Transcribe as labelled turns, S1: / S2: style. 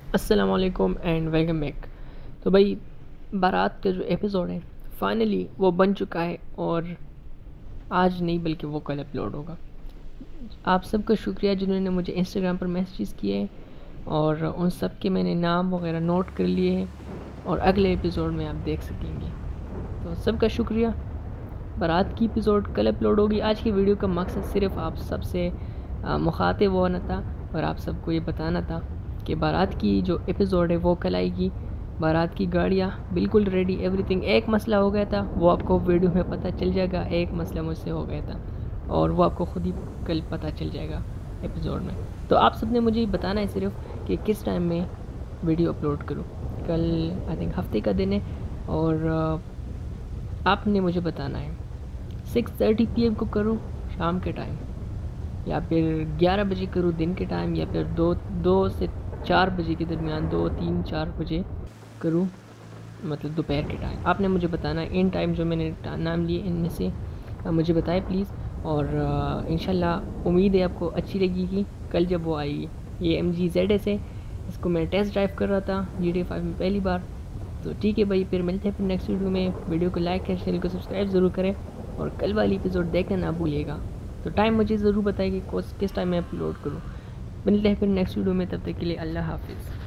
S1: अस्सलाम वालेकुम and welcome back. तो भाई, बारात का जो एपिसोड है फाइनली वो बन चुका है और आज नहीं बल्कि वो कल अपलोड होगा। आप सबका शुक्रिया जिन्होंने मुझे इंस्टाग्राम पर मैसेजेस किए और उन सब के मैंने नाम वगैरह नोट कर लिए हैं और अगले एपिसोड में आप देख सकेंगे। तो सबका शुक्रिया। बारात की एपिसोड कल अपलोड होगी। आज की वीडियो का मकसद सिर्फ आप सबसे मुखातिब होना था और आप सबको ये बताना था कि बारात की जो एपिसोड है वो कल आएगी। बारात की गाड़ियाँ बिल्कुल रेडी, एवरीथिंग। एक मसला हो गया था, वो आपको वीडियो में पता चल जाएगा। एक मसला मुझसे हो गया था और वो आपको ख़ुद ही कल पता चल जाएगा एपिसोड में। तो आप सब ने मुझे बताना है सिर्फ कि किस टाइम में वीडियो अपलोड करूँ। कल आई थिंक हफ्ते का दिन है और आपने मुझे बताना है 6:30 PM को करूँ शाम के टाइम, या फिर 11 बजे करूँ दिन के टाइम, या फिर दो से 4 बजे के दरमियान, 2 3 4 बजे करूँ, मतलब दोपहर के टाइम। आपने मुझे बताना है इन टाइम जो मैंने नाम लिए इनमें से मुझे बताएं प्लीज़। और इंशाल्लाह उम्मीद है आपको अच्छी लगेगी कल जब वो आएगी। ये MG ZS है, इसको मैं टेस्ट ड्राइव कर रहा था GTA 5 में पहली बार। तो ठीक है भाई, फिर मिलते हैं फिर नेक्स्ट वीडियो में। वीडियो को लाइक करें, चैनल को सब्सक्राइब ज़रूर करें और कल वाली एपिसोड देखना ना भूलिएगा। तो टाइम मुझे ज़रूर बताइए कि किस टाइम मैं अपलोड करूँ। मिलते हैं फिर नेक्स्ट वीडियो में, तब तक के लिए अल्लाह हाफिज़।